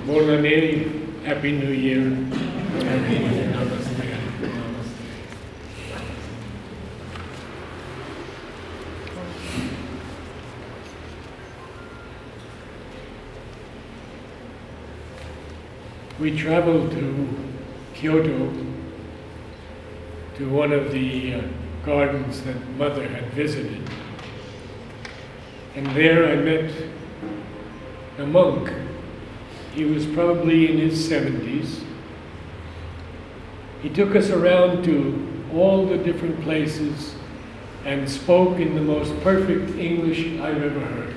Bonane, Happy New Year. Namaste. We traveled to Kyoto, to one of the gardens that Mother had visited. And there I met a monk. He was probably in his 70s. He took us around to all the different places and spoke in the most perfect English I've ever heard.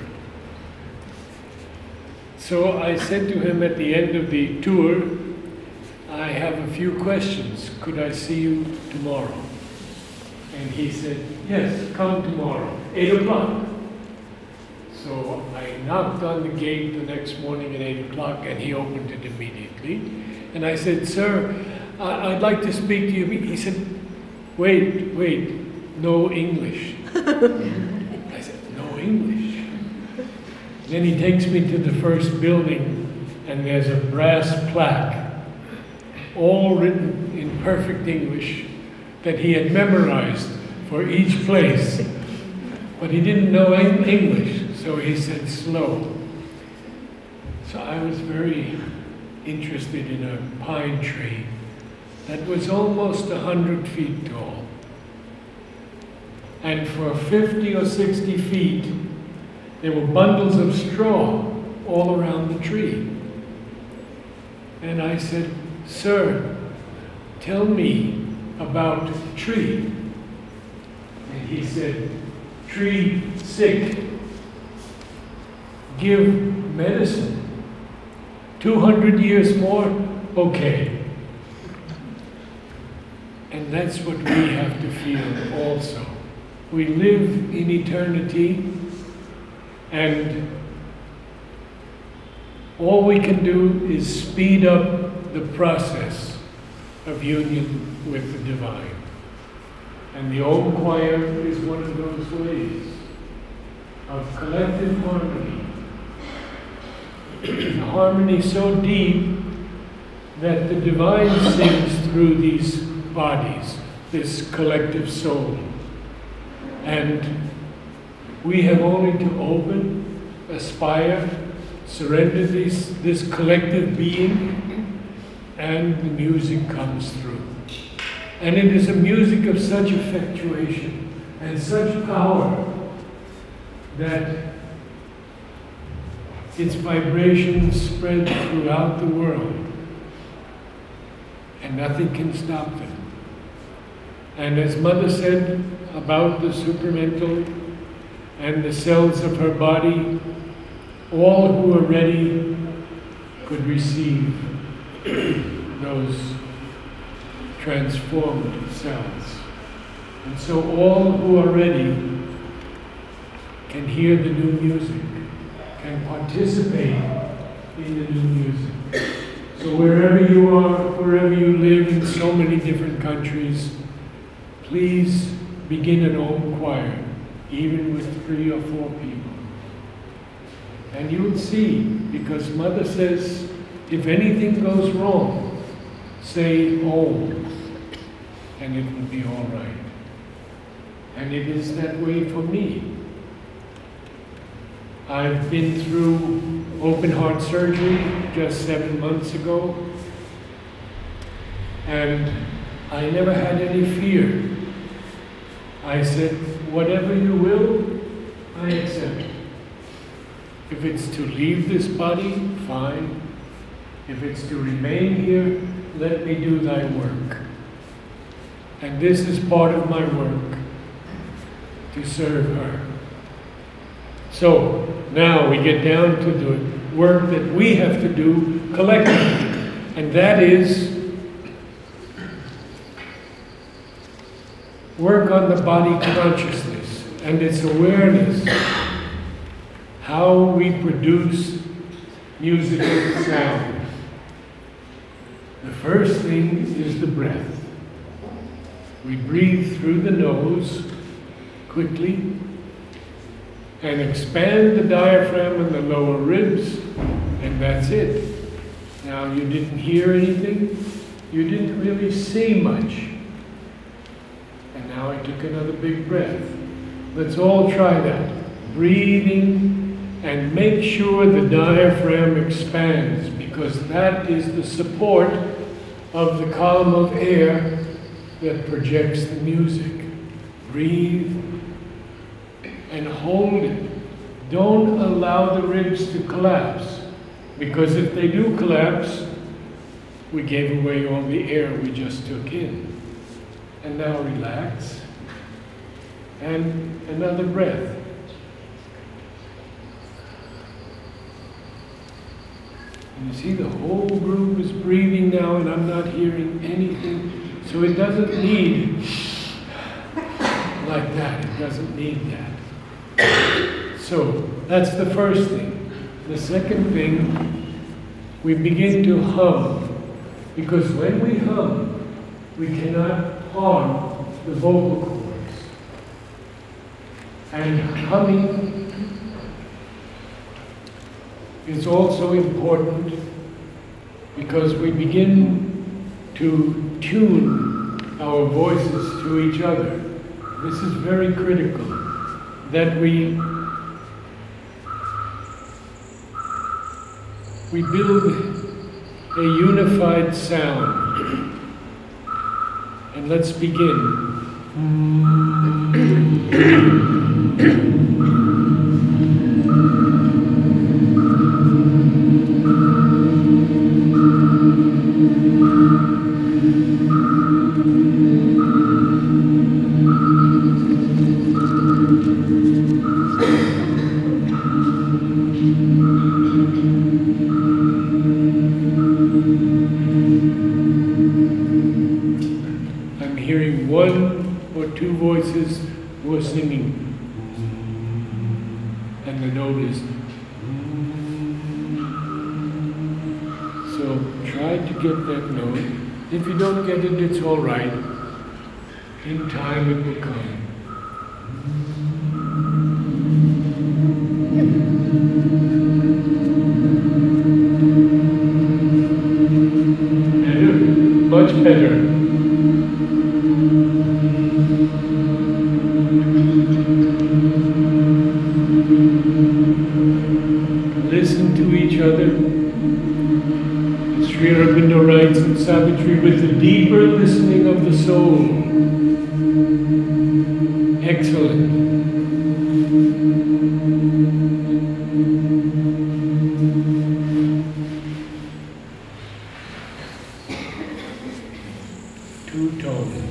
So I said to him at the end of the tour, I have a few questions. Could I see you tomorrow? And he said, yes, come tomorrow, 8 o'clock. So I knocked on the gate the next morning at 8 o'clock, and he opened it immediately. And I said, sir, I'd like to speak to you. He said, wait, no English. I said, no English? Then he takes me to the first building, and there's a brass plaque, all written in perfect English, that he had memorized for each place. But he didn't know English. So he said, slow. So I was very interested in a pine tree that was almost 100 feet tall. And for 50 or 60 feet, there were bundles of straw all around the tree. And I said, sir, tell me about tree. And he said, tree sick. Give medicine. 200 years more, okay. And that's what we have to feel also. We live in eternity, and all we can do is speed up the process of union with the divine. And the Om Choir is one of those ways of collective harmony. A harmony so deep that the divine sings through these bodies, this collective soul. And we have only to open, aspire, surrender this collective being, and the music comes through. And it is a music of such effectuation and such power that its vibrations spread throughout the world, and nothing can stop them. And as Mother said about the supramental and the cells of her body, all who are ready could receive those transformed cells. And so all who are ready can hear the new music, can participate in the new music. So wherever you are, wherever you live in so many different countries, please begin an Om choir, even with 3 or 4 people. And you'll see, because Mother says, if anything goes wrong, say Om, and it will be all right. And it is that way for me. I've been through open heart surgery just 7 months ago, and I never had any fear. I said, whatever you will, I accept. If it's to leave this body, fine. If it's to remain here, let me do thy work. And this is part of my work, to serve her. So, now we get down to the work that we have to do collectively, and that is work on the body consciousness and its awareness, how we produce musical sound. The first thing is the breath. We breathe through the nose quickly and expand the diaphragm and the lower ribs, and that's it. Now you didn't hear anything, you didn't really see much. And now I took another big breath. Let's all try that. Breathing, and make sure the diaphragm expands, because that is the support of the column of air that projects the music. Breathe and hold it. Don't allow the ribs to collapse, because if they do collapse, we gave away all the air we just took in. And now relax. And another breath. And you see the whole group is breathing now, and I'm not hearing anything. So it doesn't need like that. It doesn't need that. So that's the first thing. The second thing, we begin to hum. Because when we hum, we cannot harm the vocal cords. And humming is also important because we begin to tune our voices to each other. This is very critical, that we build a unified sound. And let's begin. Voices who are singing, and the note is. So try to get that note. If you don't get it, it's all right. In time it will come. Better? Much better. Listen to each other. Sri Aurobindo writes in Savitri, with the deeper listening of the soul. Excellent. Two tones.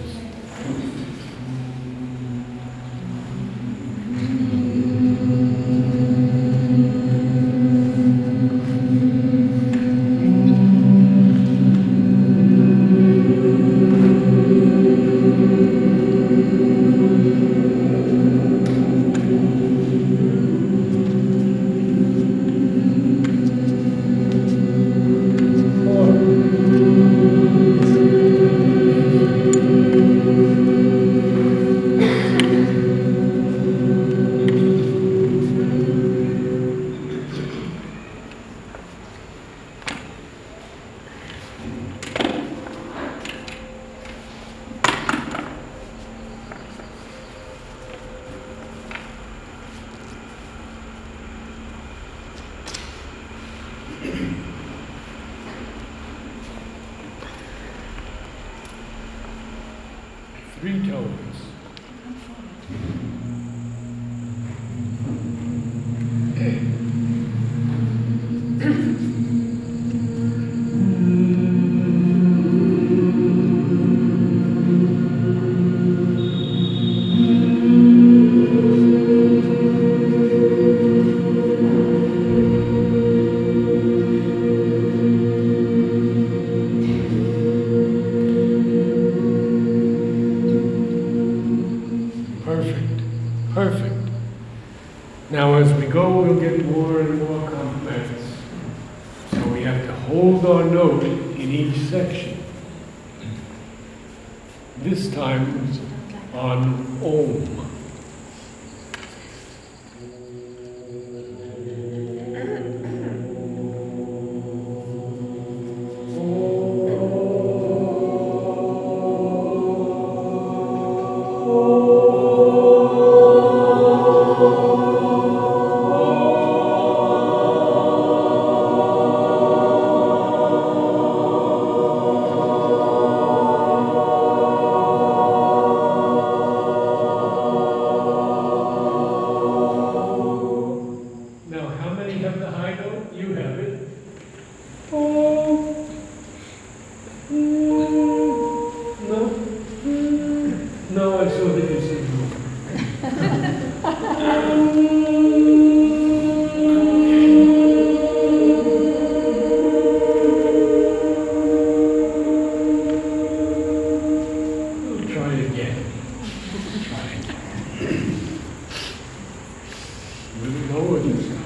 Three tones. Perfect. Now as we go, we'll get more and more complex. So we have to hold our note in each section. This time on Om. Oh. No. No, I saw that you said no. We'll try again. Try again. We'll lower this time.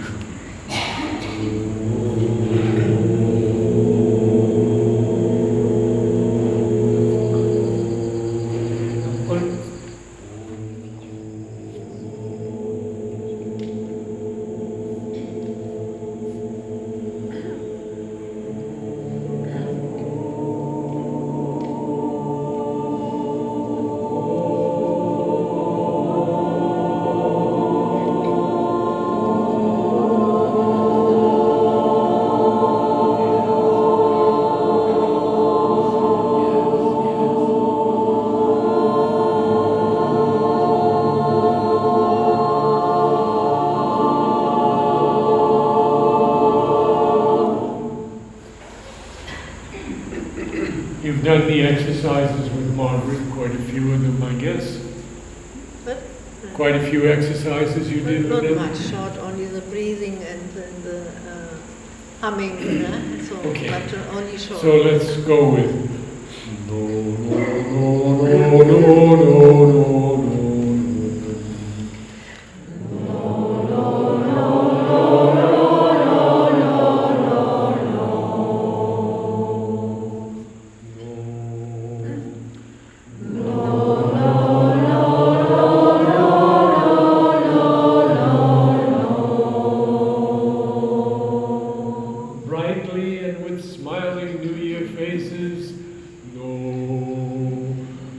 You've done the exercises with Margaret, quite a few of them, I guess. But Quite a few exercises you did with them? not much, short, only the breathing and the humming, so, Okay. but only short. So let's go with no, no, no, no, no, no, no, no. Brightly and with smiling New Year faces, no.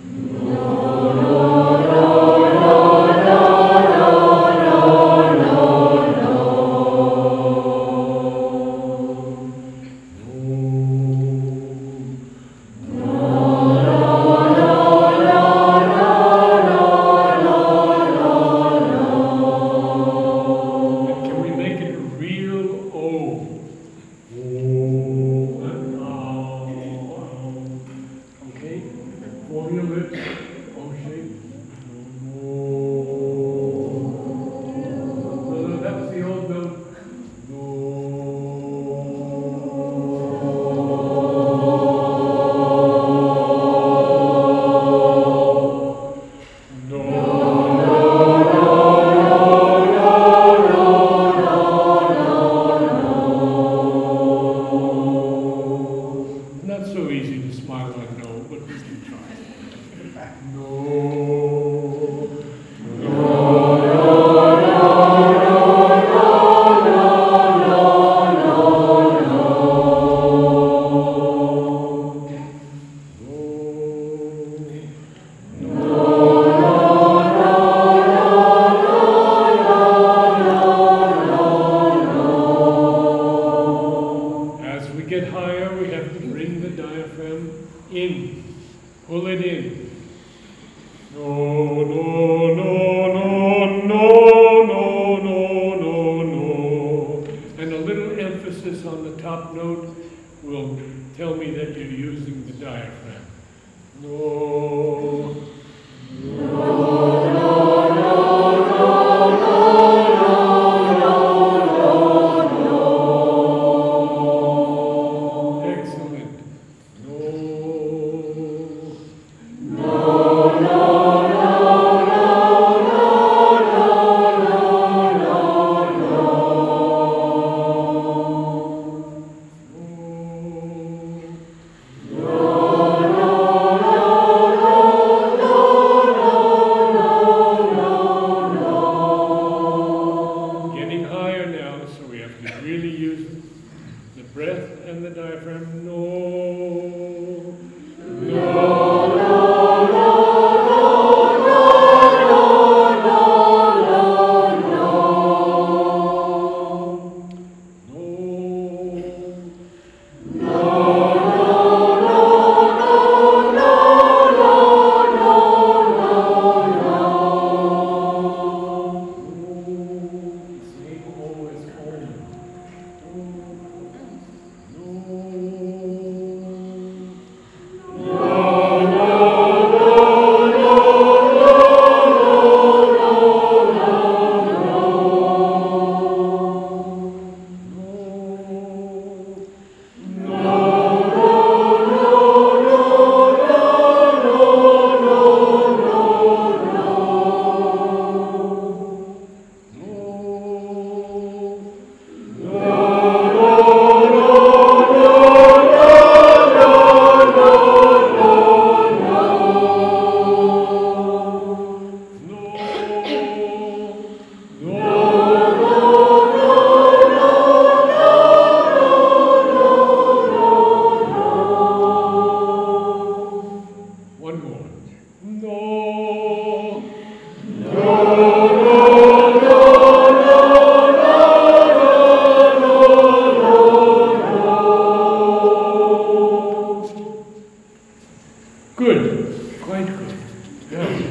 Can we make it a real O? Okay? Form your lips. O shape. No, that was the old note. Not so easy to smile like no, but we can try. No. As we get higher, we have to bring the diaphragm in. Pull it in. No, no, no, no, no, no, no, no, no. And a little emphasis on the top note will tell me that you're using the diaphragm. No. Excellent. Getting higher now, so we have to really use the breath and the diaphragm. No. Same O as home. No. Good, quite good. Yeah.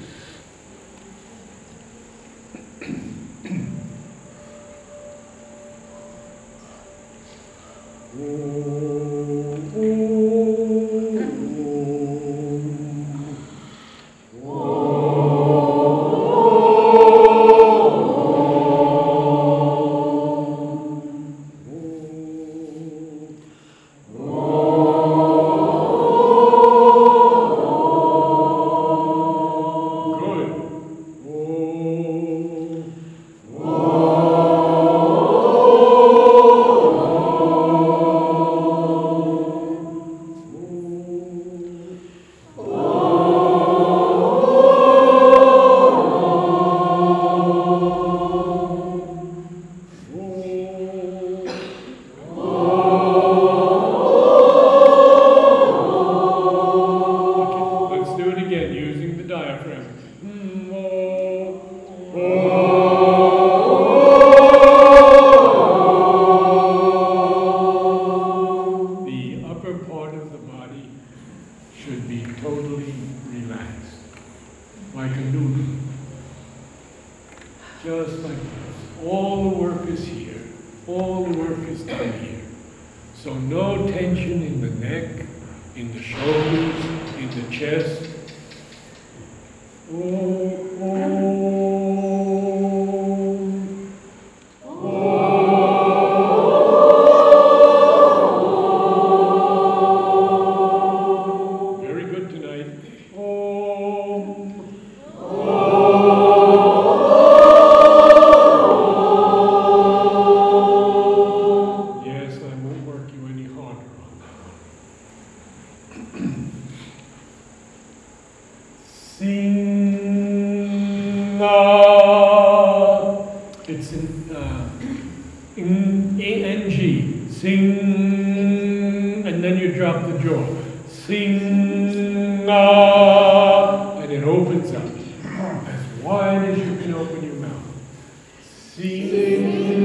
It's in A-N-G. Sing, and then you drop the jaw. Sing, and it opens up as wide as you can open your mouth. Sing.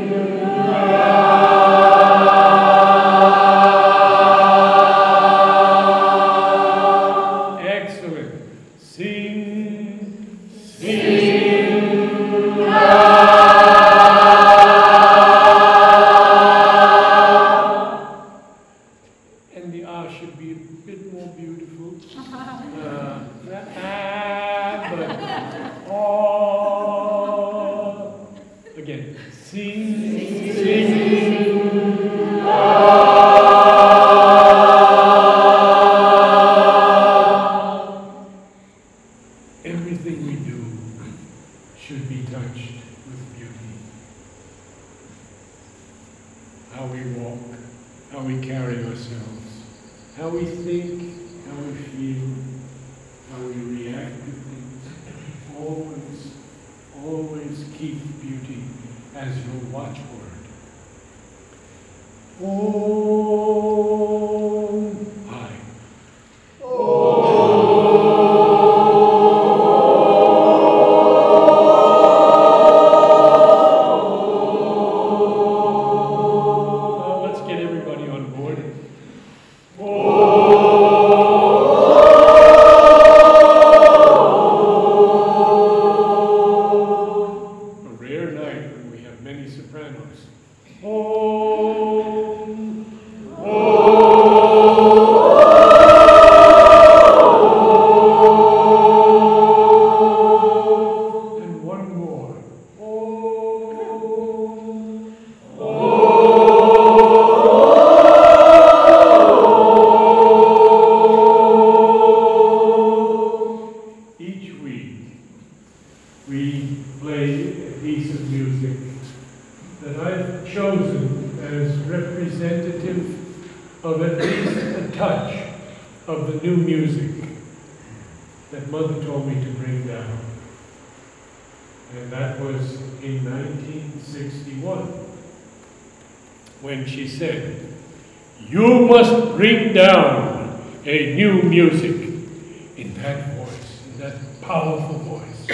Bring down a new music in that voice, in that powerful voice.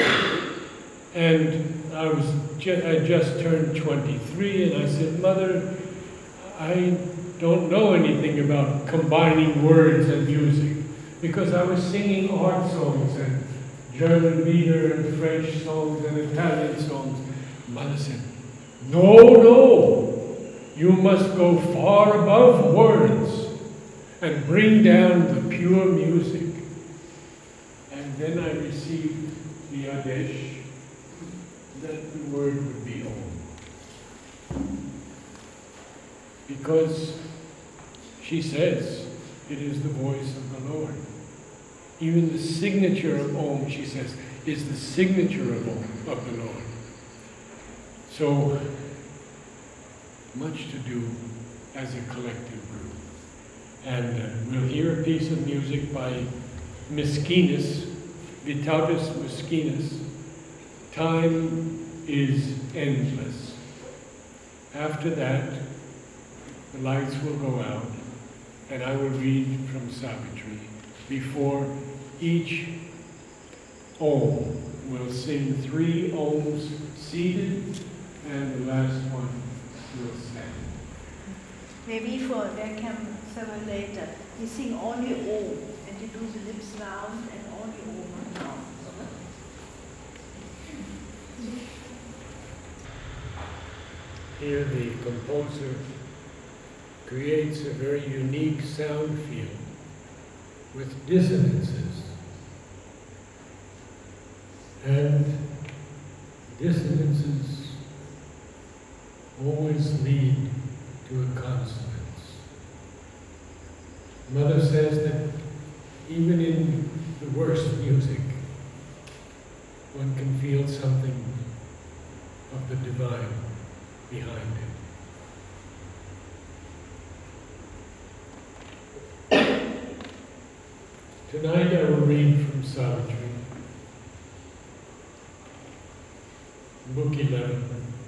And I just turned 23, and I said, Mother, I don't know anything about combining words and music. because I was singing art songs and German lieder and French songs and Italian songs. Mother said, no, no, you must go far above words and bring down the pure music. And then I received the Adesh that the word would be Om. Because she says it is the voice of the Lord. Even the signature of Om, she says, is the signature of Om, of the Lord. So much to do as a collective group. And we'll hear a piece of music by Miskinas, Vitautas Miskinas. Time is endless. After that, the lights will go out, and I will read from Savitri. Before each Om, we'll sing 3 Oms seated, and the last one will stand. Maybe for there come several later. You sing only Om, and you do the lips round and only Om round. Here the composer creates a very unique sound field with dissonances. And dissonances always lead to a consonance. Mother says that even in the worst music, one can feel something of the divine behind it. Tonight I will read from Savitri, Book 11,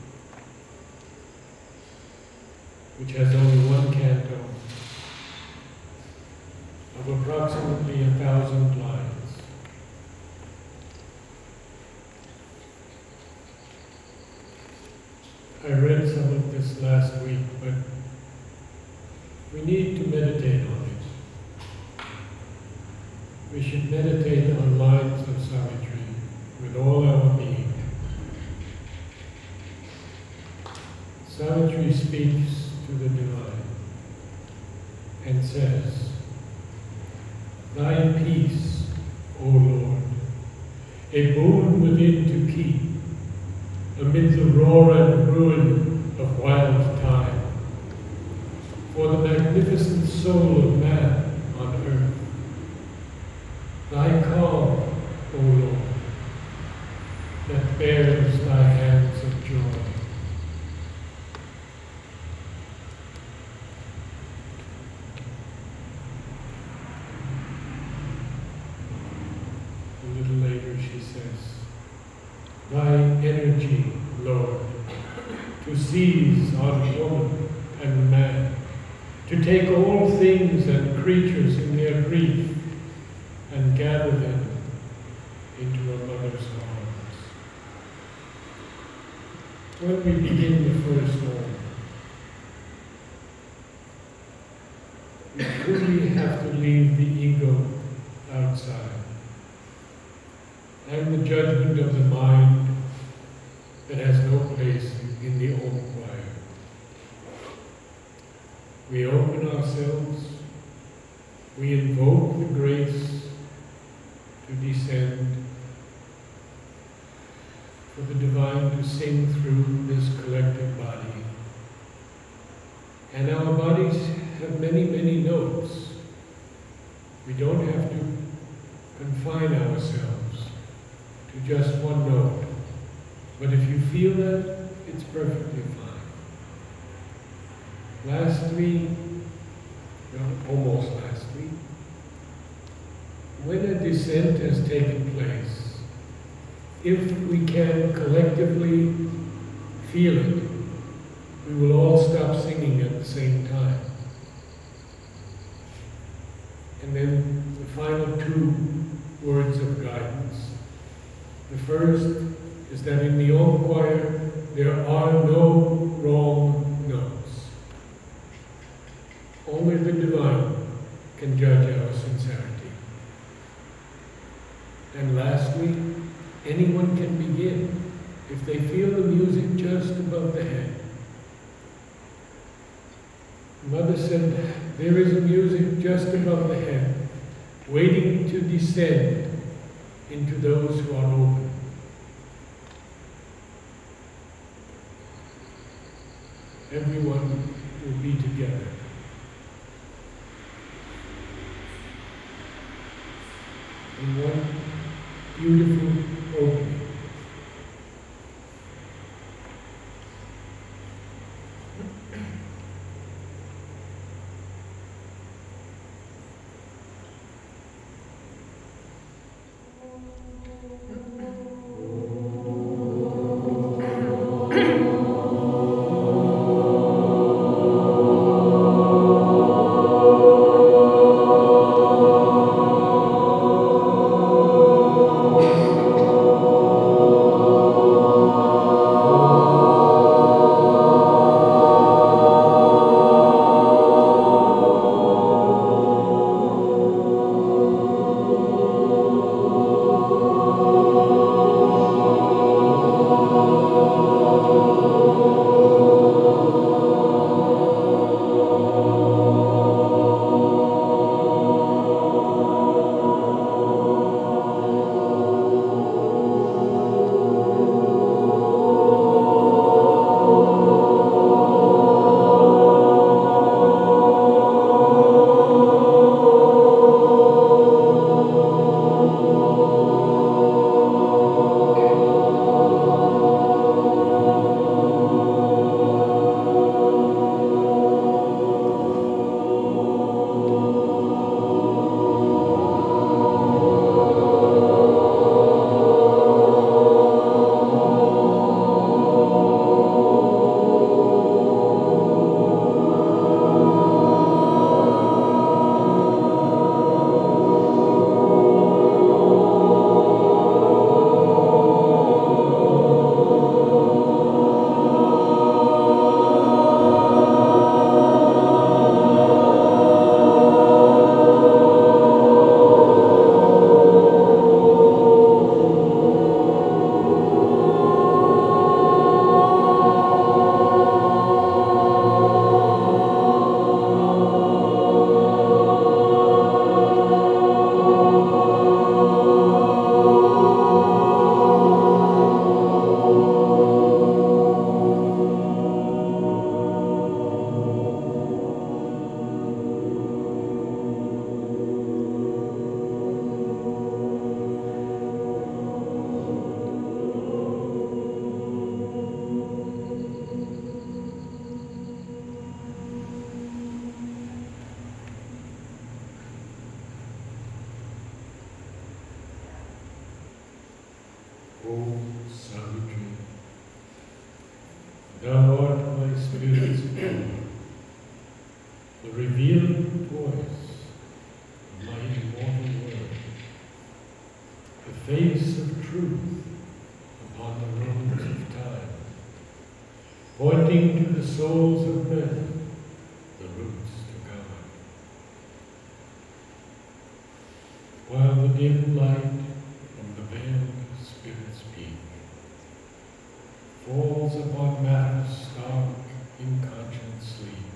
which has only one canto of approximately 1,000 lines. I read some of this last week, but we need to meditate on it. We should meditate on lines of Savitri with all our being. Savitri speaks to the divine and says, Thy peace, O Lord, a boon within to keep, amid the roar and ruin of wild time, for the magnificent soul of man on earth. Thy calm, O Lord, that bears thy hands of joy. A little later she says, Thy energy, Lord, to seize on woman and man, to take all things and creatures in their grief and gather them into a mother's arms. When we begin the first Om, we truly have to leave the ego outside and the judgment of the mind that has no place in the Om choir. We open ourselves, we invoke the grace to descend, for the divine to sing through this collective body. And our bodies have many, many notes. We don't have to confine ourselves to just one note. But if you feel that, it's perfectly fine. Lastly, almost lastly, when a descent has taken place, if we can collectively feel it, we will all stop singing at the same time. And then the final 2 words of guidance. The first is that in the Om choir there are no wrong notes. Only the divine can judge our sincerity. And lastly, anyone can begin if they feel the music just above the head. Mother said, there is a music just above the head, waiting to descend into those who are open. Everyone will be together. In one beautiful opening. O Savitri, thou art my spirit's power, the revealing voice of my immortal word, the face of truth upon the roads of time, pointing to the souls of men, the routes to God. While the dim light from the veiled Spirit's peak falls upon matter's stark, inconscient sleep,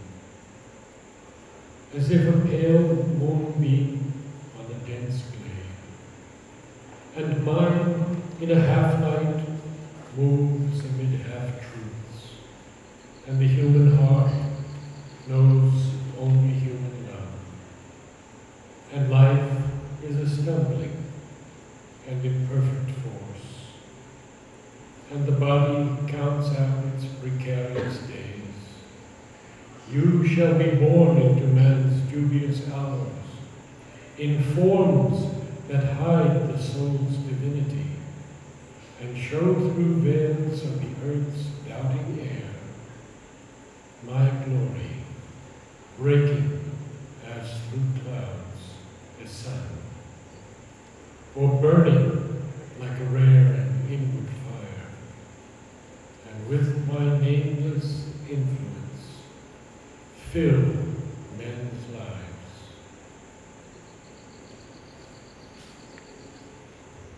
as if a pale moonbeam on a dense glade, and mine in a half-light moves amid half-truths, and the human heart knows only human love, and life is a stumbling and imperfect force, and the body counts out its precarious days. You shall be born into man's dubious hours, in forms that hide the soul's divinity, and show through veils of the earth's doubting air my glory, breaking as through clouds a sun, or burning like a rare and inward fire, and with my nameless influence fill men's lives.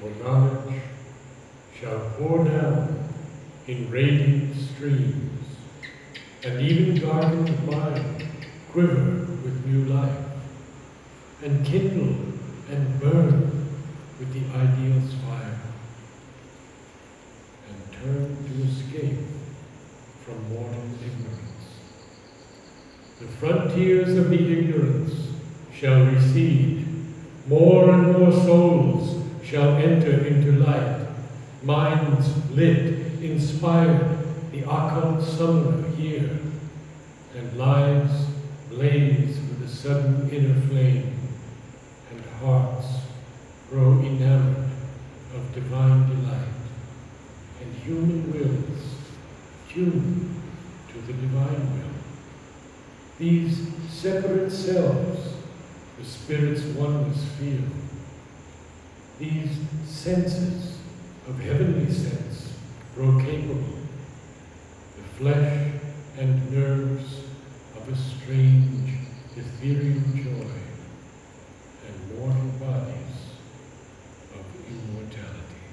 for knowledge shall pour down in radiant streams, and even darkened mind quiver with new life, and kindle and burn with the ideal's fire, and turn to escape from mortal ignorance. The frontiers of the ignorance shall recede, more and more souls shall enter into light, minds lit, inspired, the occult summoner here, and lives blaze with a sudden inner flame, and hearts grow enamored of divine delight, and human wills tuned to the divine will. These separate selves, the Spirit's oneness feel. These senses of heavenly sense grow capable, the flesh and nerves of a strange, ethereal joy, and mortal bodies of immortality.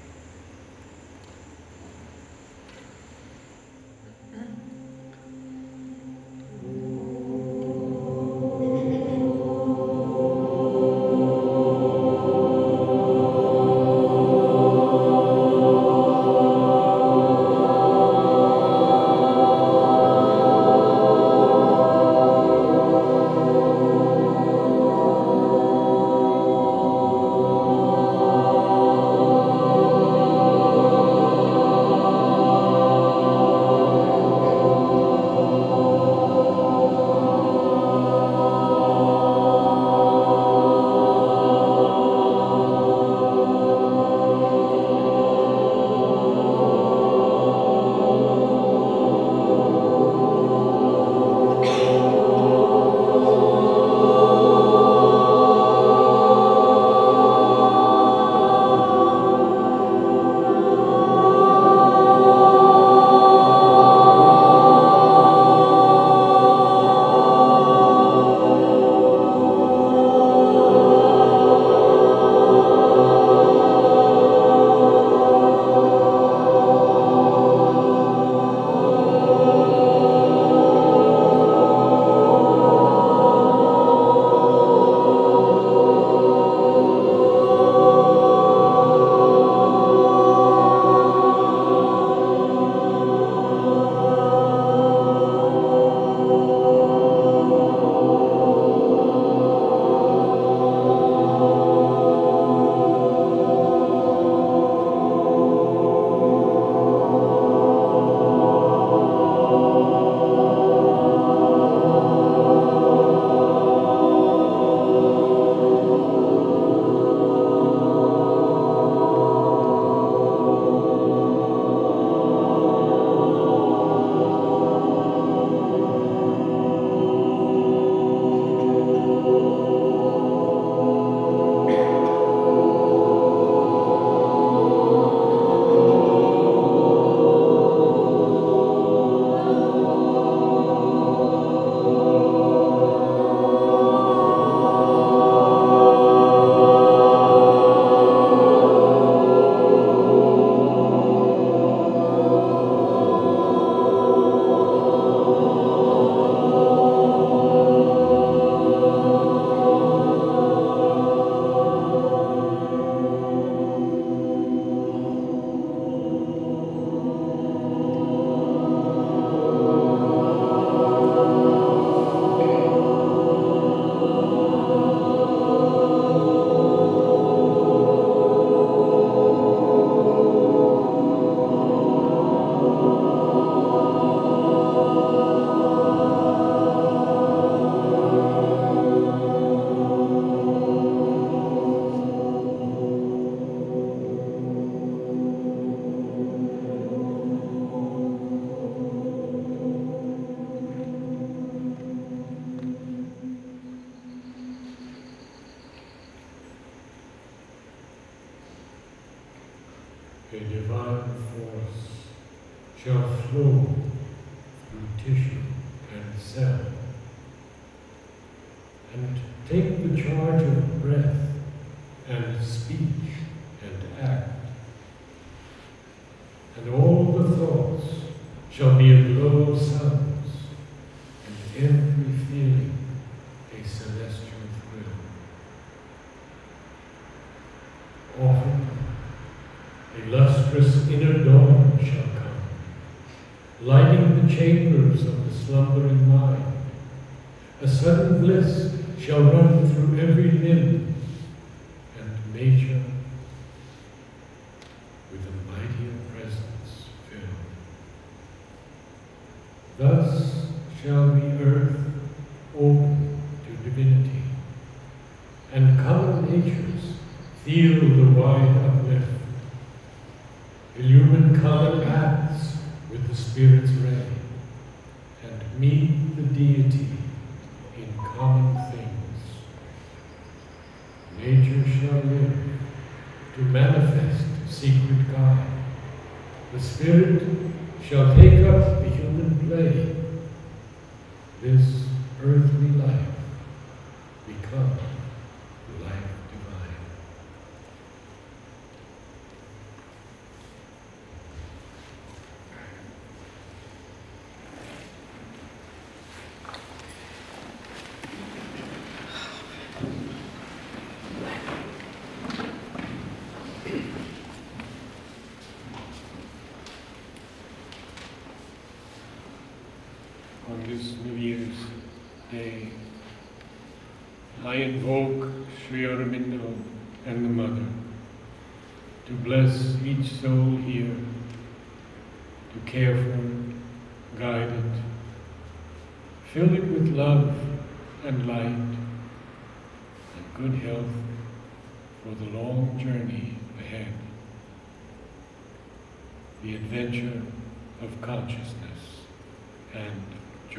a divine force shall flow through tissue and cell, and take the charge of breath and speech and act. And all the thoughts shall be a glow of sounds, and every feeling a celestial thrill. Often a lustrous inner dawn shall come, lighting the chambers of the slumbering mind. A sudden bliss shall run through every limb, and nature with a mightier presence fill. Thus shall the earth open to divinity, and common natures feel the wide uplift. Illumine common paths with the Spirit's ray, and meet the deity in common things. Nature shall live to manifest secret God. The Spirit shall take up the human play. This earthly life become life divine. On this New Year's Day, I invoke Sri Aurobindo and the Mother to bless each soul here, to care for it, guide it, fill it with love and light, and good health for the long journey ahead, the adventure of consciousness and joy.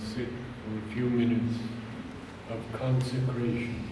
sit for a few minutes of consecration.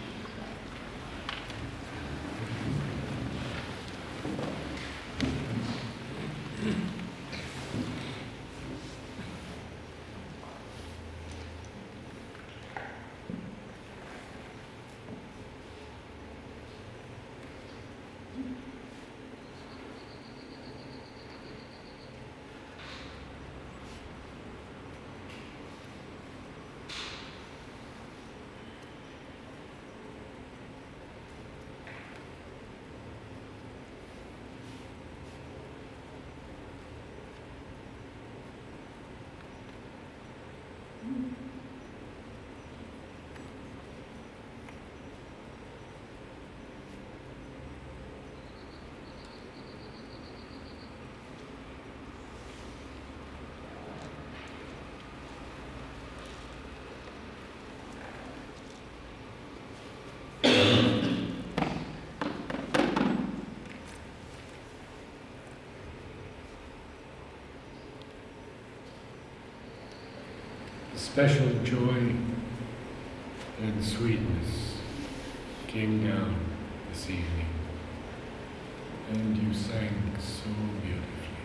Special joy and sweetness came down this evening, and you sang so beautifully.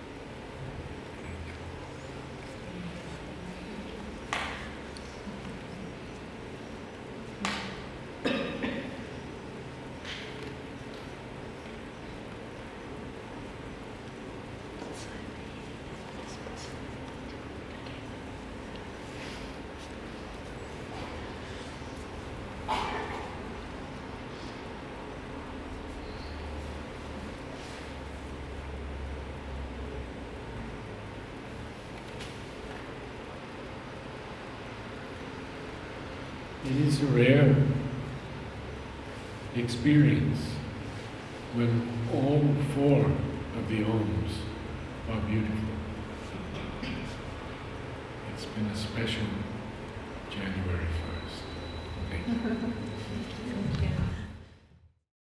It is a rare experience when all four of the Oms are beautiful. It's been a special January 1st. Thank you.